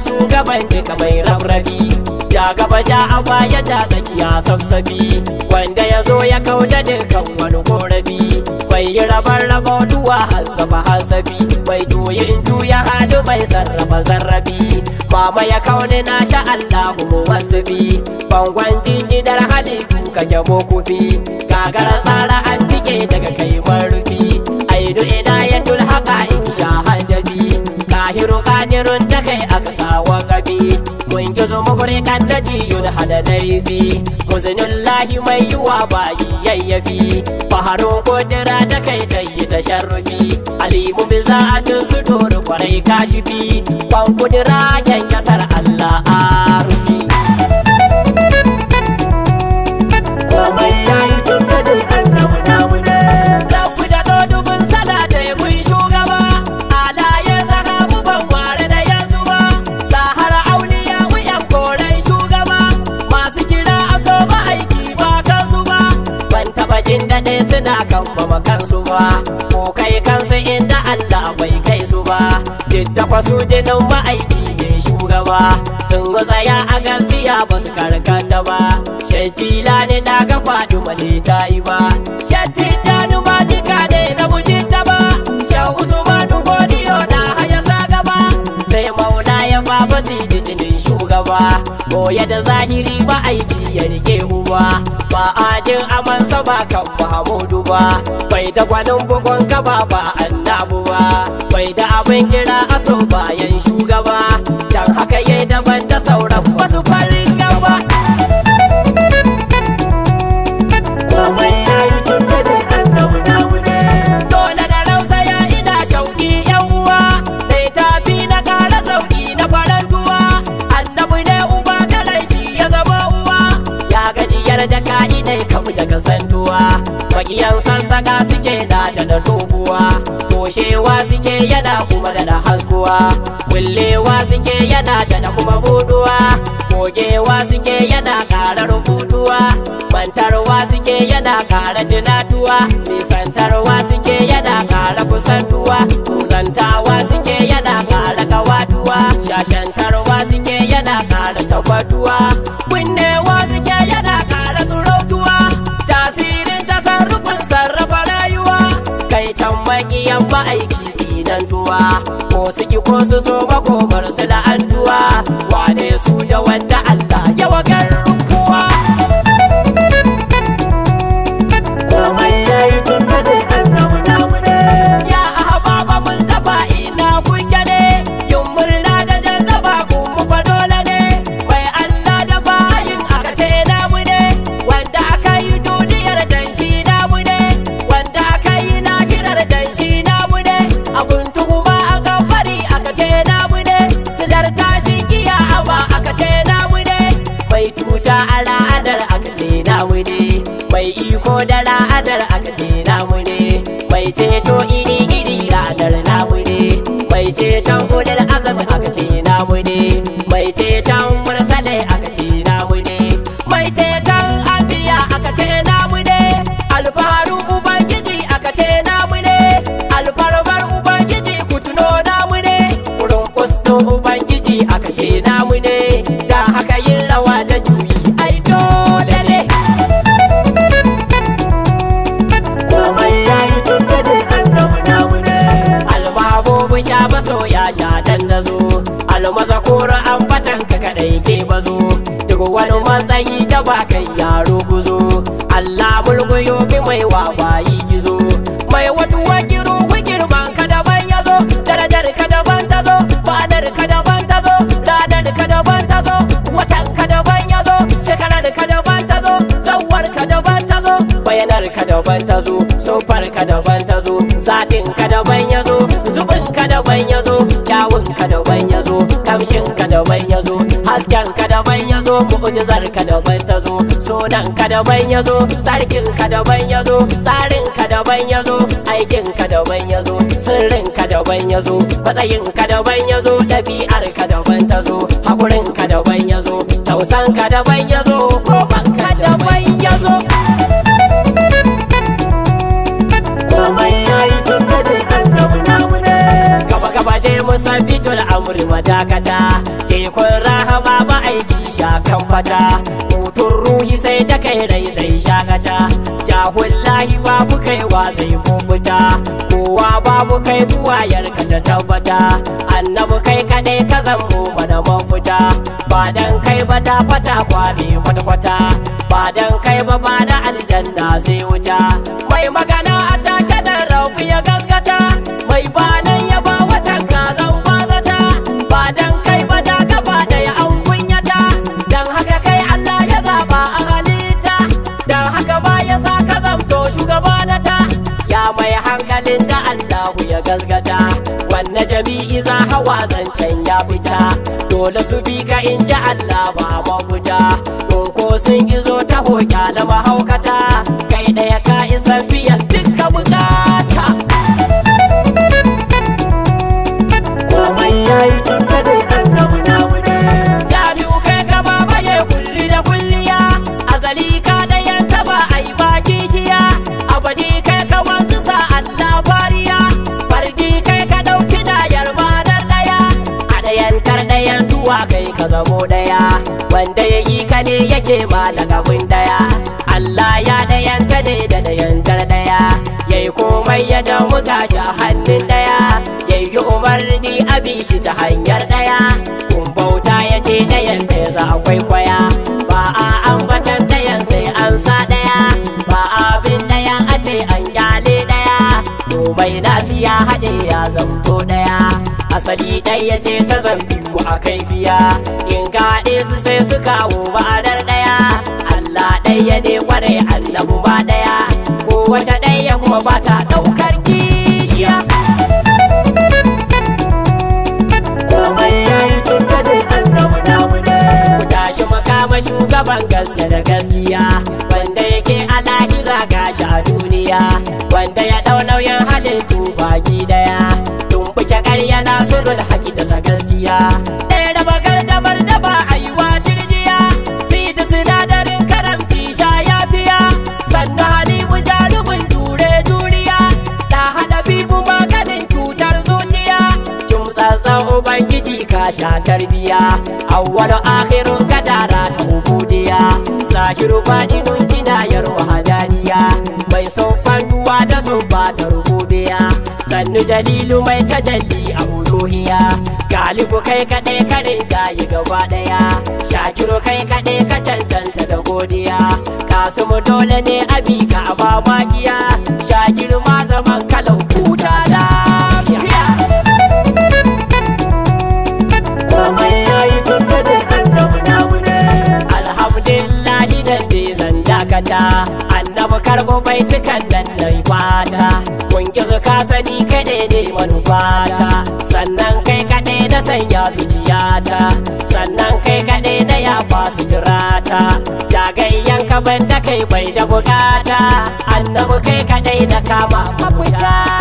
shugaban duka mai rabrabi, ja gaba ja a baya ja tsakiya sabsabi, wanda ya zo ya kauda dukan wani korabi, bai yi rabar duwa hasaba hasabi, bai juyin juya hadu bai sarrafa zarrabi, mama ya kauni na sha Allahu mu wasabi, bangon jinjidar halittu ka jamo kufi, gagara tsara an tike daga kai marufi, aidu ina ya tulhaka in shahadabi, kahiru kadirun da kai aka sawa gabi, mun gizo mugure kan najiyun hada laifi, muzinullahi mai yiwa bayi yayyabi, faharun kodira da kai tayi tasharrufi, alimu bi za'atin su dori kwarai kashifi, kwan kudira yan kasar Allah arufi. Komai yayi tun da dai annabi namu ne, rabbi da dodubin salata ya kun shugaba, alaye zahabu ban ware da yanzu ba, sahara auliya wuyan koren shugaba, masu kira a so ba aiki ba kansu ba, ban taba jin daɗe suna kan ba kansu ba, ko kai kansu inda Allah bai kai su ba, duk da kwasu jinin ma'aiki ne shugaba, sun tsaya a gaskiya ba su karkata ba, shaitila ne na ga kwaɗi male ta yi ba, shatti janu ma jika ne na mujinta ba, shau usmanu godiyo na haya zaga ba, sai maula ya ba basidi jinin shugaba, boye da zahiri ba aiki ya rike uba, ba ajin amansa ba kan Mahamudu ba, bai da gwanin bugun gaba ba annabu ba, bai da abin kira aso bayan shugaba, dan haka yayi daban da sauran wasu farin gaba. Komai yayi tun da dai annabi namu ne, dole na rausaya ina shauki yan uwa, dai tafi na kara sauki na farantuwa, annabi ne uba kalan shi ya zama uwa, ya gajiyar da ka'idai kamu daga santuwa, makiyan sassaka suke da rubuwa, toshewa suke yana kuma da haskuwa, kullewa suke yana da kuma buduwa, gogewa suke yana ƙara rubutuwa, mantarwa suke yana ƙara tunatuwa, nisantarwa suke yana ƙara kusantuwa, kuzantawa suke yana ƙara kawatuwa, shashantarwa suke yana ƙara tabbatuwa, binnewa suke yana ƙara tsurautuwa, tasirin tasarrufin sarrafa rayuwa, kai can maƙiyan ma'aiki tsinantuwa, ko su ki ko su so makomar su la'antuwa, wane su da wanda Allah ya wakar kuwa. Komai yayi tun da dai annabi namu ne, ya ahbaba mun dafa ina kuke ne, yin murna da jazaba kun mu fa dole ne, mai Allah da bayin aka ce namu ne, wanda aka yi duniyar dan shi namu ne, wanda aka yi lahirar dan shi namu ne, abun tuhuma a gabari aka ce namu ne, silar tashin giya awa aka ce namu ne, mai tuta a ra'adar aka ce namu ne, mai iko da ra'adar aka ce namu ne, mai ceto iri-iri ra'adar namu ne, mai ceton ulul azami aka ce namu ne, mai ceton mursalai aka ce namu ne, mai ceton anbiya aka ce namu ne, alfaharin ubangiji aka ce namu ne, alfarmar ubangiji ku tuno namu ne, kurin kusno ubangiji aka ce namu ne, da haka yin rawa da juyi ai dole ne. Komai yayi tun da dai annabi namu ne, albabu sha baso ya sha dandazo, almaza kora an fatan ka kadai ke bazo, duk wani matsayi da ba kai yaro guzo, Allah mulkuyo bi mai wa bayi gizo, mai watu wakiru girman ka daban yazo, darajar ka daban tazo, badar ka daban tazo, ladar ka daban tazo, watan ka daban yazo, shekarar ka daban tazo, zawar ka daban tazo, bayanar ka daban tazo, sofar ka daban tazo, zatin ka daban yazo, zubin ka daban yazo, kyawun ka daban yazo, kamshin ka daban yazo, hasken ka daban yazo, mu'jizar ka daban tazo, sunan ka daban yazo, tsarkin ka daban yazo, tsarin ka daban yazo, aikin ka daban yazo, sirrin ka daban yazo, matsayin ka daban yazo, ɗabi'ar ka daban tazo, hakurin ka daban yazo, tausan ka daban yazo, koban ka daban yazo. Komai yayi tun da dai annabi namu ne, gaba gaba dai musabbitul amri madakata, tekun rahama ma'aiki shakan fata, hutun ruhi sai da kai rai zai shakata, jahullahi babu kaiwa zai kubuta, kowa babu kai buwayar ka ta tabbata, annabi kai kadai ka zammo mana mafita, ba dan kai ba da fata kwame kwata-kwata, ba dan kai ba da aljanna sai wuta, mai magana a take da rabu ya gaskata, mai banan ya ba watan kazan bazata, ba dan kai ba da gaba daya an kunyata, dan haka kai Allah ya zaba a halitta, dan haka ma ya sa ka zamto shugabanata, ya mai hankalin da Allahu ya gaskata, wanne jami'i za hawa zancen ya fita, dole su bi ka in ji Allah ba mafuta, in ko sun izo ta hoƙa na mahaukata, kai ɗaya ka isa biyan dukka bukata. Komai yayi tun da dai annabi namu ne, jami'u kai kama baye kulli da kulliya, azali ka da yanta ba ai ba kishiya, abadi kai ka wanzu sa Allah bariya, farji kai ka ɗauki dayar manar ɗaya, a dayantar dayan tuwa kai ka zamo ɗaya, wanda ya yi ka ne yake malakabin daya, Allah ya dayanta ne da dayantar daya, yayi komai ya damu gashi a hannun daya, yayi umarni a bi shi ta hanyar daya, kun bauta ya ce dayan da za a kwaikwaya, ba a ambatan dayan sai an sa daya, ba abin dayan a ce an kyale daya, komai nasu ya haɗe ya zamto daya, asali ɗaya ce ta zambiyu a kaifiya, in gaɗe su sai su kawo ma'anar ɗaya, Allah ɗaya ne kwarai annabu ma ɗaya, kowace ɗaya kuma ba ta ɗaukar kishiya. Komai yayi tun da dai annabu namu ne, ku tashi makama shugaban gaske da gaskiya, wanda yake a lahira gashi a duniya, wanda ya ɗau nauyin halittu baki ɗaya, tumbuke ƙarya nasirul haƙi da sagaskiya, ɗaya da bakar damar da ba a yi wa jirjiya, siti sinadarin karamci sha yafiya, sannan halimu jarumin jure juriya, ta haɗa bibu maganin cutar zuciya, kimtsatsan ubangiji ka sha tarbiya, awwalu akhirun kadara ta ubudiya, sahiru baɗinun kinayar wahadaniya, mai sauƙantuwa da sumbata rububiya, sannu jalilu mai tajalli a uluhiya, galibu kai kaɗai karin jayi gaba ɗaya, shakiru kai kaɗai ka cancanta da godiya, kasimu dole ne abi ka a mamakiya, shakiru ma zaman kalau huta lafiya. Komai yayi tun da dai annabi namu ne, alhamdulillahi dan dai zan dakata, annabi karɓo baitukan nan nai fata, kun ki su ka sani kaɗai ne manufata, sannan kai kaɗai na sanya zuciyata, sannan kai kaɗai na yafa suturata, jagayyan ka ban da kai bai da bukata, annabi kai kaɗai na kama mafita.